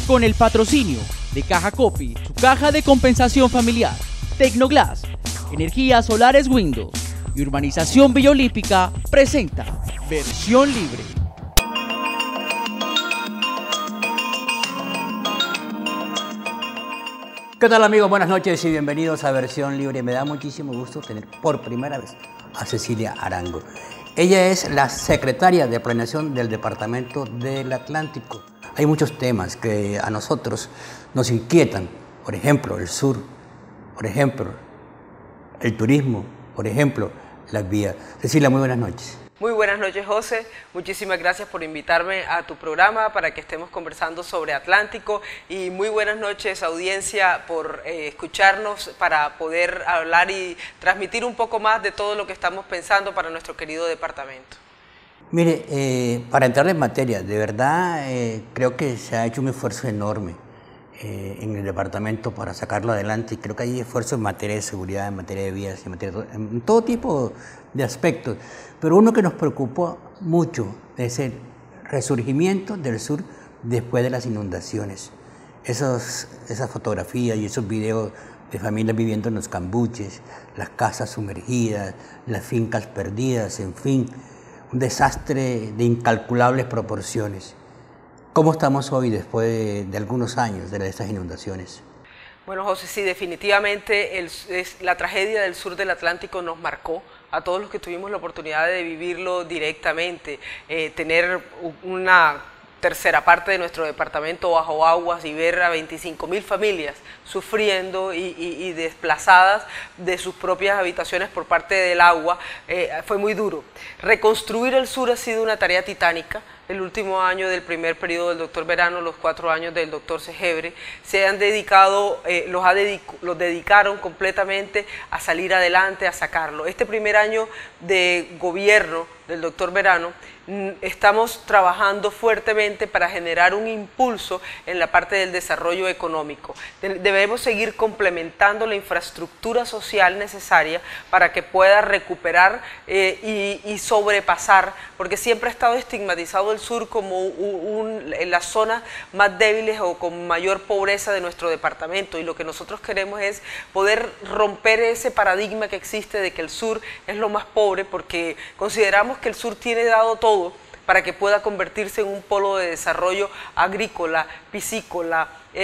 con el patrocinio de Caja Copy, su caja de compensación familiar, Tecnoglass, Energías Solares Windows y Urbanización Villa Olímpica presenta Versión Libre. ¿Qué tal, amigos? Buenas noches y bienvenidos a Versión Libre. Me da muchísimo gusto tener por primera vez a Cecilia Arango. Ella es la secretaria de Planeación del Departamento del Atlántico. Hay muchos temas que a nosotros nos inquietan. Por ejemplo, el sur. Por ejemplo, el turismo. Por ejemplo, las vías. Cecilia, muy buenas noches. Muy buenas noches, José. Muchísimas gracias por invitarme a tu programa para que estemos conversando sobre Atlántico y muy buenas noches, audiencia, por escucharnos para poder hablar y transmitir un poco más de todo lo que estamos pensando para nuestro querido departamento. Mire, para entrar en materia, de verdad creo que se ha hecho un esfuerzo enorme en el departamento para sacarlo adelante y creo que hay esfuerzo en materia de seguridad, en materia de vías, en todo tipo de aspectos. Pero uno que nos preocupó mucho es el resurgimiento del sur después de las inundaciones. Esas fotografías y esos videos de familias viviendo en los cambuches, las casas sumergidas, las fincas perdidas, en fin, un desastre de incalculables proporciones. ¿Cómo estamos hoy después de algunos años de estas inundaciones? Bueno, José, sí, definitivamente la tragedia del sur del Atlántico nos marcó a todos los que tuvimos la oportunidad de vivirlo directamente, tener una tercera parte de nuestro departamento bajo aguas y ver a 25.000 familias sufriendo y desplazadas de sus propias habitaciones por parte del agua, fue muy duro. Reconstruir el sur ha sido una tarea titánica. El último año del primer periodo del doctor Verano, los 4 años del doctor Segebre, se han dedicado, los dedicaron completamente a salir adelante, a sacarlo. Este primer año de gobierno del doctor Verano, estamos trabajando fuertemente para generar un impulso en la parte del desarrollo económico. Debemos seguir complementando la infraestructura social necesaria para que pueda recuperar y sobrepasar, porque siempre ha estado estigmatizado el sur como en las zonas más débiles o con mayor pobreza de nuestro departamento, y lo que nosotros queremos es poder romper ese paradigma que existe de que el sur es lo más pobre, porque consideramos que el sur tiene dado todo para que pueda convertirse en un polo de desarrollo agrícola, piscícola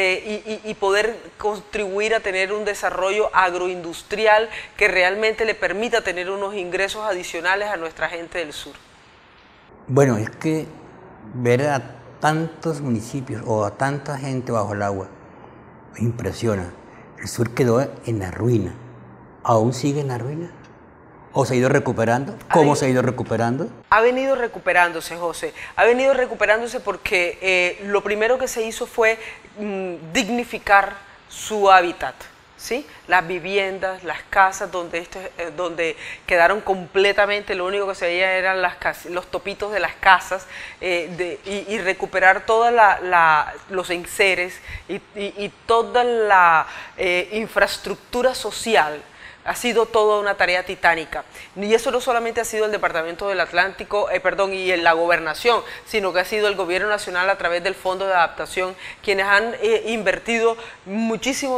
y poder contribuir a tener un desarrollo agroindustrial que realmente le permita tener unos ingresos adicionales a nuestra gente del sur. Bueno, es que ver a tantos municipios o a tanta gente bajo el agua me impresiona. El sur quedó en la ruina. ¿Aún sigue en la ruina? ¿O se ha ido recuperando? ¿Cómo se ha ido recuperando? Ha venido recuperándose, José. Ha venido recuperándose porque lo primero que se hizo fue dignificar su hábitat, ¿sí? Las viviendas, las casas donde quedaron completamente, lo único que se veía eran los topitos de las casas, y recuperar todos los enseres y toda la infraestructura social. Ha sido toda una tarea titánica, y eso no solamente ha sido el Departamento del Atlántico, y en la gobernación, sino que ha sido el Gobierno Nacional a través del Fondo de Adaptación, quienes han invertido muchísimo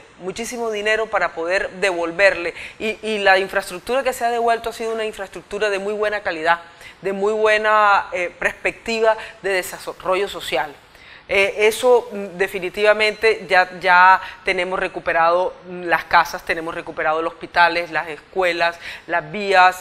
dinero para poder devolverle, y la infraestructura que se ha devuelto ha sido una infraestructura de muy buena calidad, de muy buena perspectiva de desarrollo social. Eso definitivamente ya tenemos recuperado las casas, tenemos recuperado los hospitales, las escuelas, las vías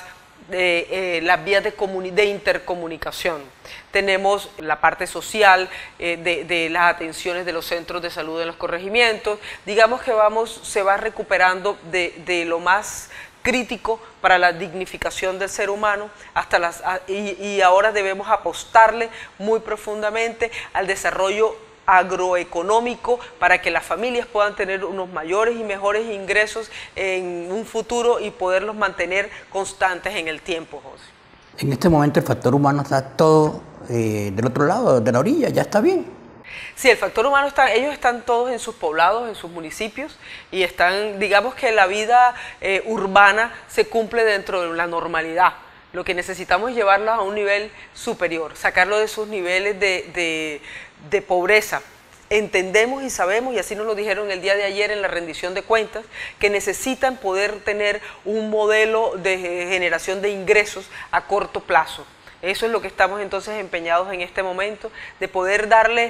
de intercomunicación. Tenemos la parte social de las atenciones de los centros de salud en los corregimientos. Digamos que se va recuperando de lo más crítico para la dignificación del ser humano y ahora debemos apostarle muy profundamente al desarrollo agroeconómico para que las familias puedan tener unos mayores y mejores ingresos en un futuro y poderlos mantener constantes en el tiempo, José. En este momento el factor humano está todo del otro lado, de la orilla, ya está bien. Sí, el factor humano ellos están todos en sus poblados, en sus municipios, y están, digamos que la vida urbana se cumple dentro de la normalidad. Lo que necesitamos es llevarlos a un nivel superior, sacarlo de sus niveles de pobreza, entendemos y sabemos, y así nos lo dijeron el día de ayer en la rendición de cuentas, que necesitan poder tener un modelo de generación de ingresos a corto plazo. Eso es lo que estamos entonces empeñados en este momento, de poder darle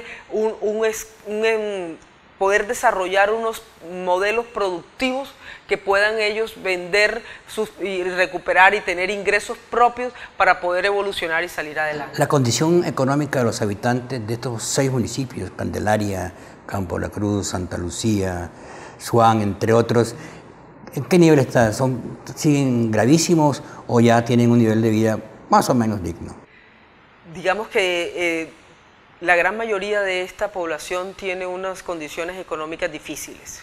poder desarrollar unos modelos productivos que puedan ellos vender y recuperar y tener ingresos propios para poder evolucionar y salir adelante. La condición económica de los habitantes de estos 6 municipios, Candelaria, Campo La Cruz, Santa Lucía, Suán, entre otros, ¿en qué nivel están? ¿Siguen gravísimos o ya tienen un nivel de vida más o menos digno? Digamos que la gran mayoría de esta población tiene unas condiciones económicas difíciles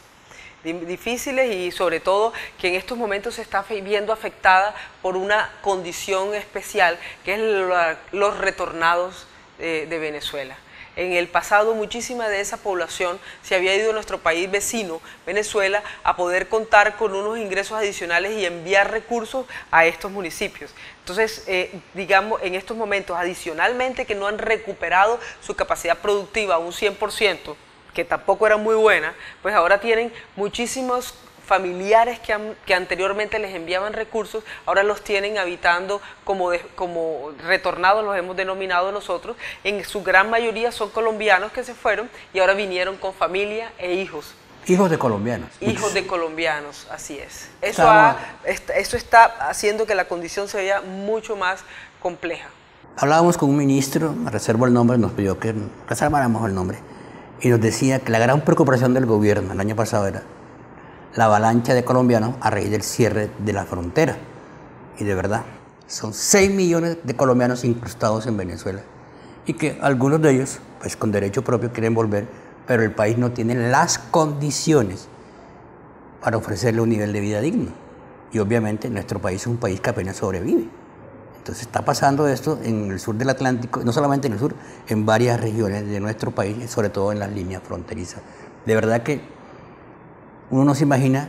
y sobre todo que en estos momentos se está viendo afectada por una condición especial que es los retornados de Venezuela. En el pasado muchísima de esa población se había ido a nuestro país vecino, Venezuela, a poder contar con unos ingresos adicionales y enviar recursos a estos municipios. Entonces, digamos, en estos momentos, adicionalmente que no han recuperado su capacidad productiva a un 100%, que tampoco era muy buena, pues ahora tienen muchísimos familiares que anteriormente les enviaban recursos, ahora los tienen habitando como retornados, los hemos denominado nosotros. En su gran mayoría son colombianos que se fueron y ahora vinieron con familia e hijos. Hijos de colombianos. Hijos de colombianos, así es. Eso está haciendo que la condición se vea mucho más compleja. Hablábamos con un ministro, me reservo el nombre, nos pidió que reserváramos el nombre, y nos decía que la gran preocupación del gobierno el año pasado era la avalancha de colombianos a raíz del cierre de la frontera. Y de verdad, son 6 millones de colombianos incrustados en Venezuela y que algunos de ellos, pues con derecho propio, quieren volver, pero el país no tiene las condiciones para ofrecerle un nivel de vida digno. Y obviamente nuestro país es un país que apenas sobrevive. Entonces está pasando esto en el sur del Atlántico, no solamente en el sur, en varias regiones de nuestro país, sobre todo en las líneas fronterizas. De verdad que uno no se imagina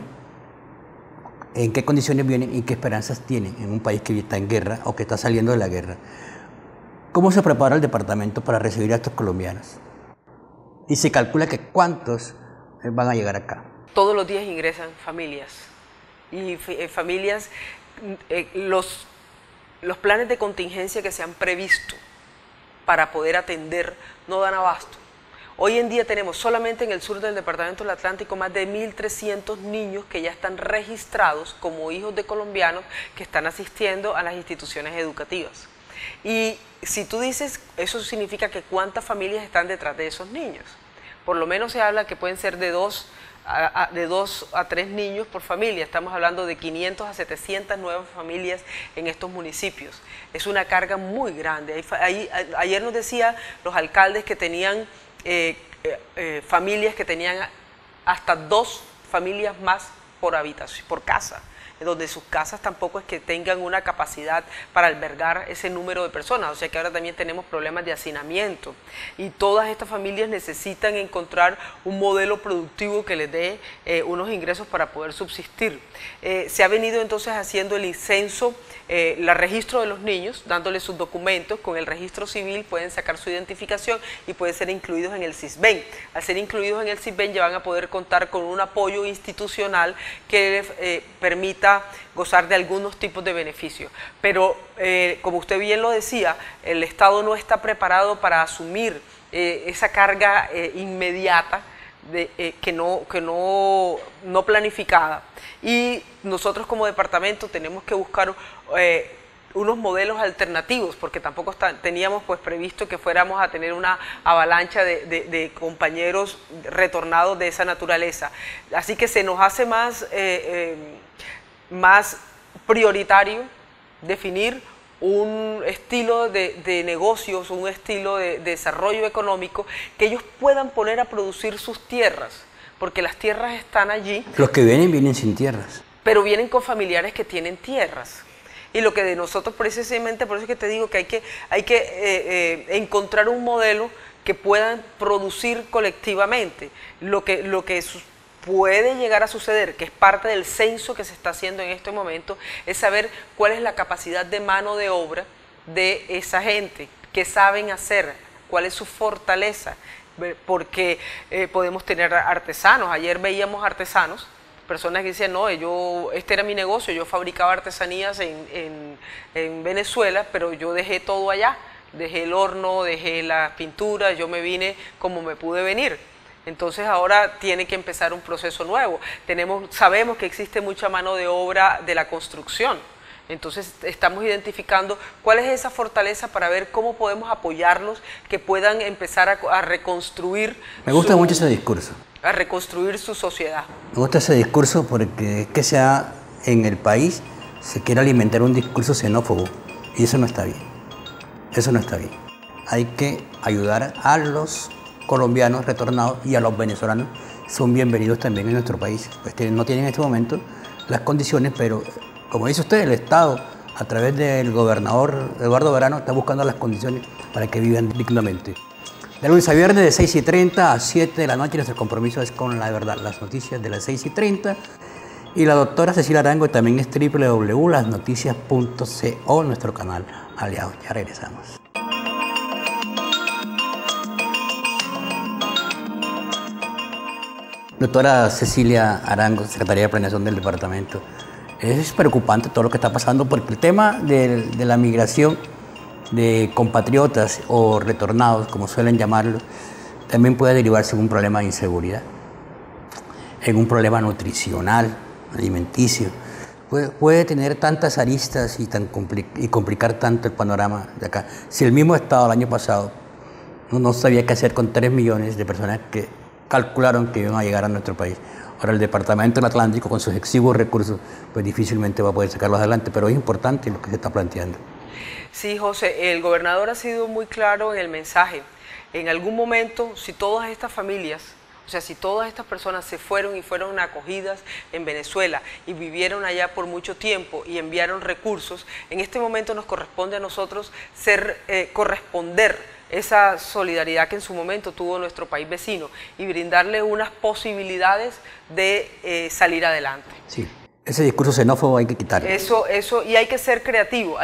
en qué condiciones vienen y qué esperanzas tienen en un país que está en guerra o que está saliendo de la guerra. ¿Cómo se prepara el departamento para recibir a estos colombianos? Y se calcula que ¿cuántos van a llegar acá? Todos los días ingresan familias. Y familias, los planes de contingencia que se han previsto para poder atender no dan abasto. Hoy en día tenemos solamente en el sur del departamento del Atlántico más de 1.300 niños que ya están registrados como hijos de colombianos que están asistiendo a las instituciones educativas. Y si tú dices, eso significa que ¿cuántas familias están detrás de esos niños? Por lo menos se habla que pueden ser de 2 a 3 niños por familia. Estamos hablando de 500 a 700 nuevas familias en estos municipios. Es una carga muy grande. Ayer nos decían los alcaldes que tenían familias que tenían hasta 2 familias más por habitación, por casa, donde sus casas tampoco es que tengan una capacidad para albergar ese número de personas, o sea que ahora también tenemos problemas de hacinamiento y todas estas familias necesitan encontrar un modelo productivo que les dé unos ingresos para poder subsistir. Se ha venido entonces haciendo el censo, el registro de los niños, dándoles sus documentos, con el registro civil pueden sacar su identificación y pueden ser incluidos en el SISBEN. Al ser incluidos en el SISBEN ya van a poder contar con un apoyo institucional que les permita gozar de algunos tipos de beneficios. Pero, como usted bien lo decía, el Estado no está preparado para asumir esa carga inmediata que no planificada. Y nosotros como departamento tenemos que buscar unos modelos alternativos, porque tampoco teníamos pues previsto que fuéramos a tener una avalancha de compañeros retornados de esa naturaleza. Así que se nos hace más prioritario definir un estilo de negocios, un estilo de desarrollo económico que ellos puedan poner a producir sus tierras, porque las tierras están allí. Los que vienen sin tierras. Pero vienen con familiares que tienen tierras. Y lo que de nosotros precisamente, por eso es que te digo que hay que encontrar un modelo que puedan producir colectivamente. Lo que puede llegar a suceder, que es parte del censo que se está haciendo en este momento, es saber cuál es la capacidad de mano de obra de esa gente, qué saben hacer, cuál es su fortaleza, porque podemos tener artesanos. Ayer veíamos artesanos, personas que decían, no, este era mi negocio, yo fabricaba artesanías en Venezuela, pero yo dejé todo allá, dejé el horno, dejé la pintura, yo me vine como me pude venir. Entonces ahora tiene que empezar un proceso nuevo. Sabemos que existe mucha mano de obra de la construcción. Entonces estamos identificando cuál es esa fortaleza para ver cómo podemos apoyarlos, que puedan empezar a reconstruir. Me gusta mucho ese discurso. A reconstruir su sociedad. Me gusta ese discurso porque es que en el país se quiere alimentar un discurso xenófobo y eso no está bien. Eso no está bien. Hay que ayudar a los colombianos retornados y a los venezolanos. Son bienvenidos también en nuestro país. Pues no tienen en este momento las condiciones, pero como dice usted, el Estado, a través del gobernador Eduardo Verano, está buscando las condiciones para que vivan dignamente. De lunes a viernes de 6:30 a 7 de la noche, nuestro compromiso es con la verdad, las noticias de las 6:30. Y la doctora Cecilia Arango también es www.lasnoticias.co, nuestro canal aliado. Ya regresamos. Doctora Cecilia Arango, Secretaría de Planeación del Departamento. Es preocupante todo lo que está pasando porque el tema de la migración de compatriotas o retornados, como suelen llamarlo, también puede derivarse en un problema de inseguridad, en un problema nutricional, alimenticio. Puede tener tantas aristas y complicar tanto el panorama de acá. Si el mismo Estado el año pasado no sabía qué hacer con 3 millones de personas que calcularon que iban a llegar a nuestro país. Ahora el Departamento del Atlántico, con sus exiguos recursos, pues difícilmente va a poder sacarlos adelante, pero es importante lo que se está planteando. Sí, José, el gobernador ha sido muy claro en el mensaje. En algún momento, si todas estas familias, o sea, si todas estas personas se fueron y fueron acogidas en Venezuela y vivieron allá por mucho tiempo y enviaron recursos, en este momento nos corresponde a nosotros corresponder esa solidaridad que en su momento tuvo nuestro país vecino y brindarle unas posibilidades de salir adelante. Sí, ese discurso xenófobo hay que quitarlo. Eso, y hay que ser creativo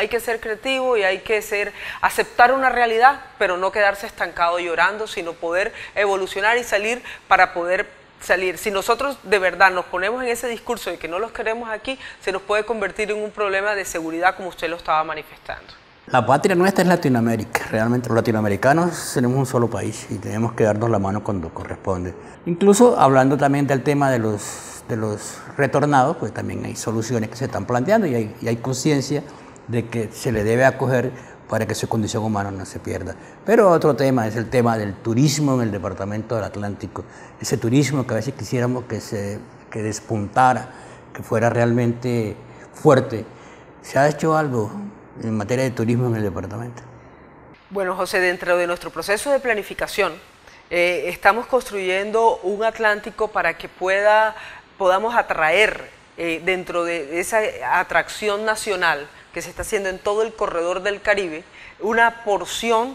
y hay que aceptar una realidad, pero no quedarse estancado llorando, sino poder evolucionar y salir para poder salir. Si nosotros de verdad nos ponemos en ese discurso de que no los queremos aquí, se nos puede convertir en un problema de seguridad como usted lo estaba manifestando. La patria nuestra es Latinoamérica. Realmente los latinoamericanos tenemos un solo país y tenemos que darnos la mano cuando corresponde. Incluso hablando también del tema de los retornados, pues también hay soluciones que se están planteando y hay conciencia de que se le debe acoger para que su condición humana no se pierda. Pero otro tema es el tema del turismo en el Departamento del Atlántico. Ese turismo que a veces quisiéramos que despuntara, que fuera realmente fuerte. ¿Se ha hecho algo en materia de turismo en el departamento? Bueno, José, dentro de nuestro proceso de planificación, estamos construyendo un Atlántico para que podamos atraer dentro de esa atracción nacional que se está haciendo en todo el corredor del Caribe, una porción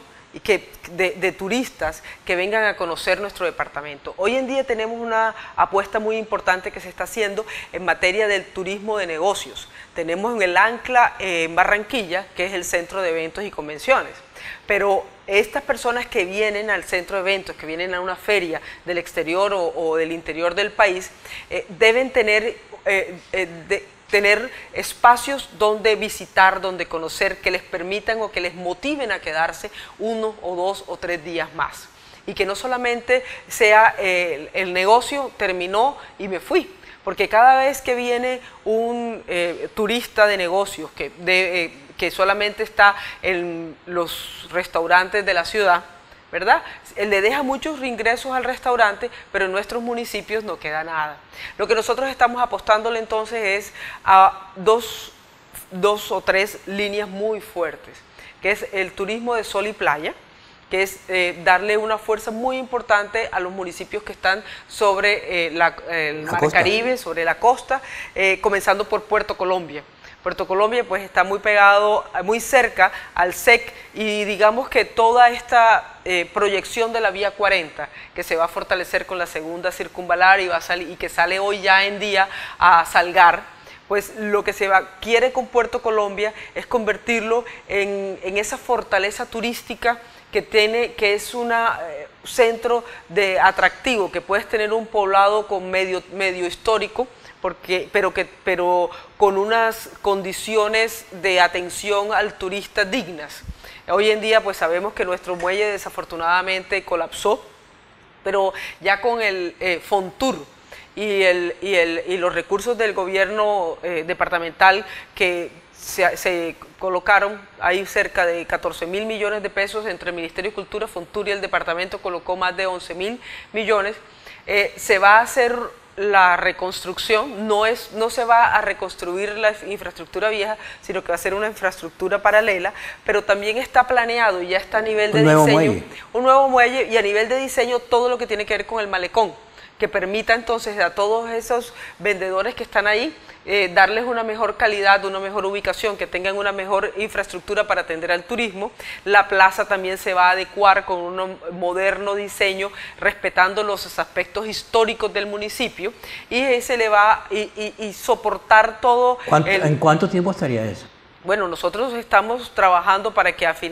de turistas que vengan a conocer nuestro departamento. Hoy en día tenemos una apuesta muy importante que se está haciendo en materia del turismo de negocios. Tenemos en el ancla en Barranquilla, que es el centro de eventos y convenciones, pero estas personas que vienen al centro de eventos, que vienen a una feria del exterior o del interior del país, deben tener espacios donde visitar, donde conocer, que les permitan o que les motiven a quedarse 1 o 2 o 3 días más. Y que no solamente sea el negocio terminó y me fui, porque cada vez que viene un turista de negocios que solamente está en los restaurantes de la ciudad, ¿verdad? Le deja muchos ingresos al restaurante, pero en nuestros municipios no queda nada. Lo que nosotros estamos apostándole entonces es a dos o tres líneas muy fuertes, que es el turismo de sol y playa, que es darle una fuerza muy importante a los municipios que están sobre el Mar Caribe, sobre la costa, comenzando por Puerto Colombia. Puerto Colombia pues está muy pegado, muy cerca al SEC y digamos que toda esta proyección de la vía 40 que se va a fortalecer con la segunda circunvalar y que sale hoy ya en día a Salgar, pues lo que quiere con Puerto Colombia es convertirlo en esa fortaleza turística que es un centro de atractivo, que puedes tener un poblado con medio histórico, pero con unas condiciones de atención al turista dignas. Hoy en día pues sabemos que nuestro muelle desafortunadamente colapsó, pero ya con el Fontur y los recursos del gobierno departamental que se colocaron, hay cerca de 14.000 millones de pesos entre el Ministerio de Cultura, Fontur y el departamento colocó más de 11.000 millones, se va a hacer la reconstrucción, no se va a reconstruir la infraestructura vieja, sino que va a ser una infraestructura paralela, pero también está planeado y ya está a nivel de diseño, un nuevo muelle, y a nivel de diseño todo lo que tiene que ver con el malecón, que permita entonces a todos esos vendedores que están ahí darles una mejor calidad, una mejor ubicación, que tengan una mejor infraestructura para atender al turismo. La plaza también se va a adecuar con un moderno diseño, respetando los aspectos históricos del municipio, y se le va y soportar todo. ¿En cuánto tiempo estaría eso? Bueno, nosotros estamos trabajando para que antes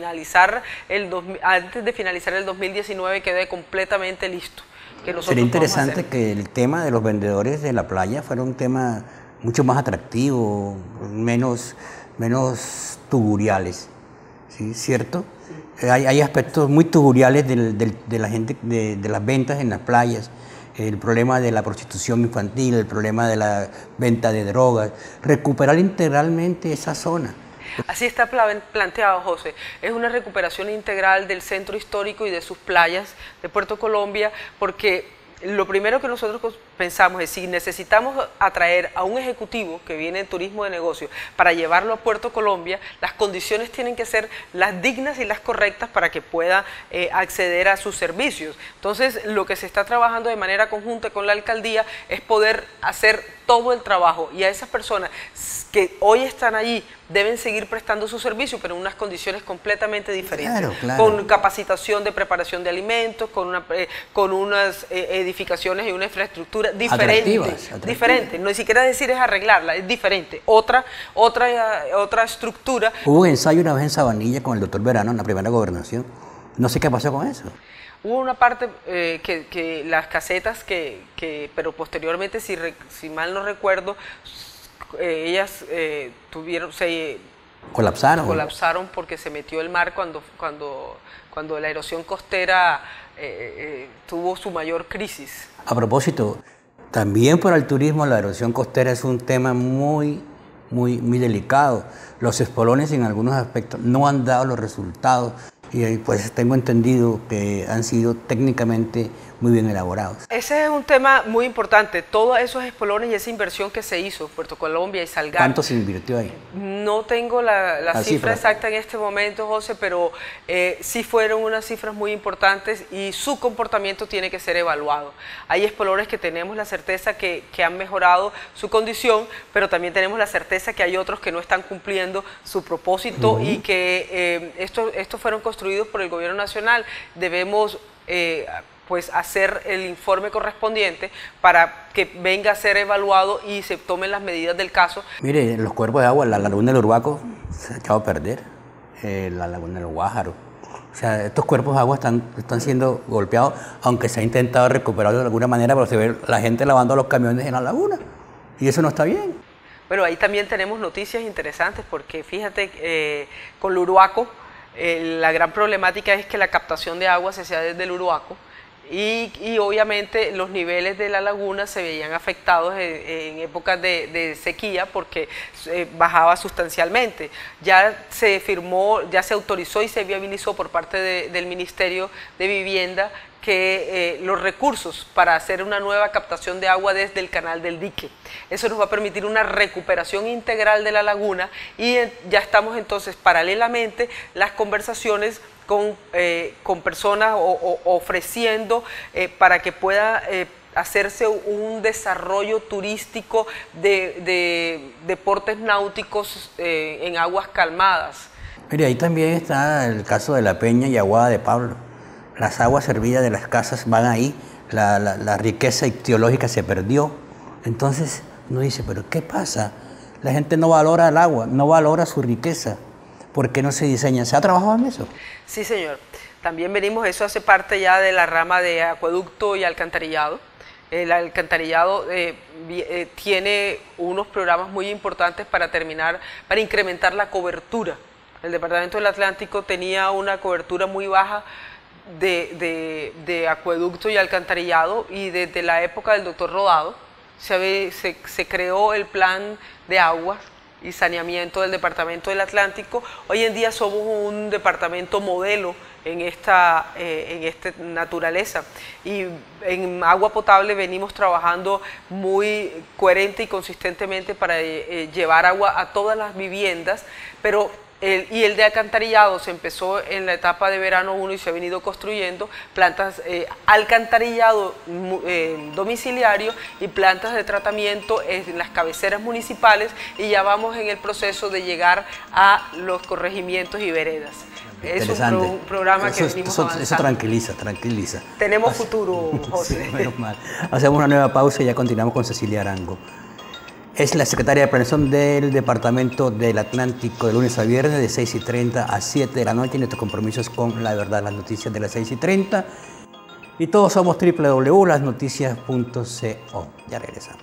de finalizar el 2019 quede completamente listo. Sería interesante que el tema de los vendedores de la playa fuera un tema mucho más atractivo, menos tuguriales, ¿sí? ¿Cierto? Sí. Hay aspectos muy tuguriales de la gente, de las ventas en las playas, el problema de la prostitución infantil, el problema de la venta de drogas, recuperar integralmente esa zona. Así está planteado, José. Es una recuperación integral del centro histórico y de sus playas de Puerto Colombia, porque lo primero que nosotros pensamos es, si necesitamos atraer a un ejecutivo que viene en turismo de negocio para llevarlo a Puerto Colombia, las condiciones tienen que ser las dignas y las correctas para que pueda acceder a sus servicios. Entonces, lo que se está trabajando de manera conjunta con la alcaldía es poder hacer todo el trabajo, y a esas personas que hoy están allí deben seguir prestando su servicio, pero en unas condiciones completamente diferentes, claro. Con capacitación de preparación de alimentos, con unas edificaciones y una infraestructura diferente. No ni siquiera decir es arreglarla, es diferente, otra estructura. Hubo un ensayo una vez en Sabanilla con el doctor Verano en la primera gobernación. No sé qué pasó con eso. Hubo una parte que las casetas pero posteriormente, si mal no recuerdo, ellas colapsaron porque se metió el mar cuando la erosión costera tuvo su mayor crisis. A propósito, también para el turismo la erosión costera es un tema muy delicado. Los espolones en algunos aspectos no han dado los resultados, y pues tengo entendido que han sido técnicamente muy bien elaborados. Ese es un tema muy importante, todos esos espolones y esa inversión que se hizo, Puerto Colombia y Salgar. ¿Cuánto se invirtió ahí? No tengo la cifra exacta en este momento, José, pero sí fueron unas cifras muy importantes, y su comportamiento tiene que ser evaluado. Hay espolones que tenemos la certeza que han mejorado su condición, pero también tenemos la certeza que hay otros que no están cumpliendo su propósito, y que estos fueron construidos por el gobierno nacional. Debemos pues hacer el informe correspondiente para que venga a ser evaluado y se tomen las medidas del caso. Mire, los cuerpos de agua, la laguna del Urbaco se ha echado a perder, la laguna del Guájaro. O sea, estos cuerpos de agua están siendo golpeados, aunque se ha intentado recuperarlos de alguna manera, pero se ve la gente lavando los camiones en la laguna, y eso no está bien. Bueno, ahí también tenemos noticias interesantes, porque fíjate, con el Uruaco, la gran problemática es que la captación de agua se hacía desde el Uruaco, y obviamente los niveles de la laguna se veían afectados en épocas de sequía, porque bajaba sustancialmente. Ya se firmó, ya se autorizó y se viabilizó por parte del Ministerio de Vivienda que los recursos para hacer una nueva captación de agua desde el canal del dique. Eso nos va a permitir una recuperación integral de la laguna, y ya estamos entonces paralelamente las conversaciones con personas ofreciendo para que pueda hacerse un desarrollo turístico de deportes náuticos en aguas calmadas. Mire, ahí también está el caso de la Peña y Aguada de Pablo. Las aguas servidas de las casas van ahí, la riqueza ictiológica se perdió. Entonces uno dice, ¿pero qué pasa? La gente no valora el agua, no valora su riqueza. ¿Por qué no se diseña? ¿Se ha trabajado en eso? Sí, señor. También venimos, eso hace parte ya de la rama de acueducto y alcantarillado. El alcantarillado tiene unos programas muy importantes para incrementar la cobertura. El Departamento del Atlántico tenía una cobertura muy baja de acueducto y alcantarillado, y desde la época del doctor Rodado se creó el plan de aguas y saneamiento del Departamento del Atlántico. Hoy en día somos un departamento modelo en esta naturaleza, y en agua potable venimos trabajando muy coherente y consistentemente para llevar agua a todas las viviendas, pero el de alcantarillado se empezó en la etapa de verano 1 y se ha venido construyendo plantas alcantarillado domiciliario y plantas de tratamiento en las cabeceras municipales, y ya vamos en el proceso de llegar a los corregimientos y veredas. Es un programa que venimos avanzando. Eso tranquiliza. Tenemos futuro, José. Menos mal. Hacemos una nueva pausa y ya continuamos con Cecilia Arango. Es la secretaria de Planeación del Departamento del Atlántico, de lunes a viernes de 6:30 a 7 de la noche. Nuestros compromisos con la verdad, las noticias de las 6:30. Y todos somos www.lasnoticias.co. Ya regresamos.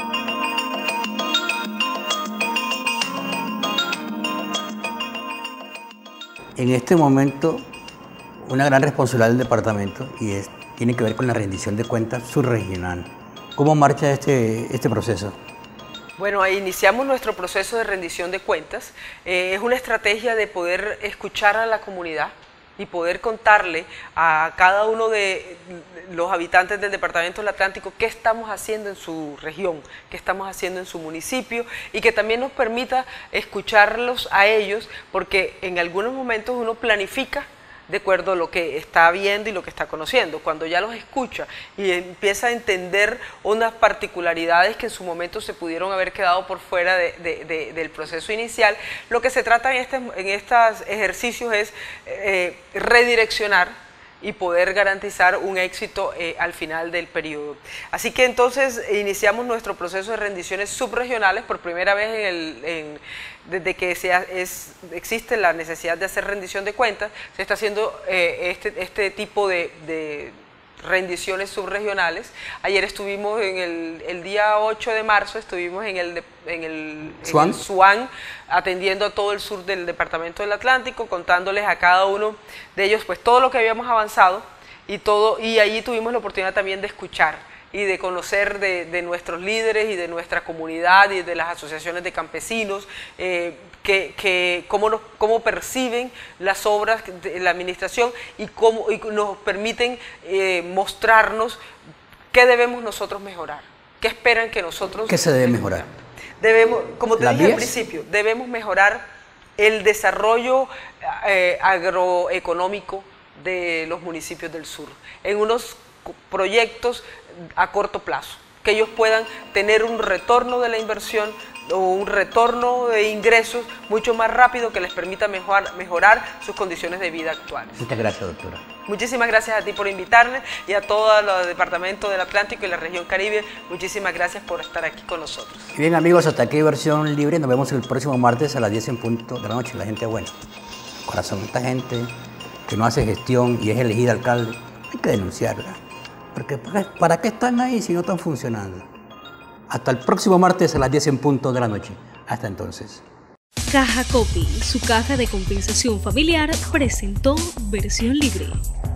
En este momento, una gran responsabilidad del departamento tiene que ver con la rendición de cuentas subregional. ¿Cómo marcha este proceso? Bueno, ahí iniciamos nuestro proceso de rendición de cuentas. Es una estrategia de poder escuchar a la comunidad y poder contarle a cada uno de los habitantes del Departamento del Atlántico qué estamos haciendo en su región, qué estamos haciendo en su municipio, y que también nos permita escucharlos a ellos, porque en algunos momentos uno planifica de acuerdo a lo que está viendo y lo que está conociendo. Cuando ya los escucha y empieza a entender unas particularidades que en su momento se pudieron haber quedado por fuera del proceso inicial, lo que se trata en estos ejercicios es redireccionar y poder garantizar un éxito al final del periodo. Así que entonces iniciamos nuestro proceso de rendiciones subregionales por primera vez desde que existe la necesidad de hacer rendición de cuentas. Se está haciendo este tipo de rendiciones subregionales. Ayer estuvimos el día 8 de marzo, estuvimos en el SUAN, atendiendo a todo el sur del Departamento del Atlántico, contándoles a cada uno de ellos pues todo lo que habíamos avanzado, y allí tuvimos la oportunidad también de escuchar y de conocer de nuestros líderes y de nuestra comunidad y de las asociaciones de campesinos, cómo perciben las obras de la administración y nos permiten mostrarnos qué debemos nosotros mejorar, qué esperan que nosotros... ¿Qué se debe mejorar? Como te dije al principio, debemos mejorar el desarrollo agroeconómico de los municipios del sur, en unos proyectos a corto plazo, que ellos puedan tener un retorno de la inversión o un retorno de ingresos mucho más rápido, que les permita mejorar sus condiciones de vida actuales. Muchas gracias, doctora. Muchísimas gracias a ti por invitarme, y a todo el Departamento del Atlántico y la región Caribe, muchísimas gracias por estar aquí con nosotros. Bien, amigos, hasta aquí Versión Libre. Nos vemos el próximo martes a las 10 en punto de la noche. La gente buena, corazón, esta gente que no hace gestión y es elegida alcalde, hay que denunciarla. Porque ¿para qué están ahí si no están funcionando? Hasta el próximo martes a las 10 en punto de la noche. Hasta entonces. Caja Copy, su caja de compensación familiar, presentó Versión Libre.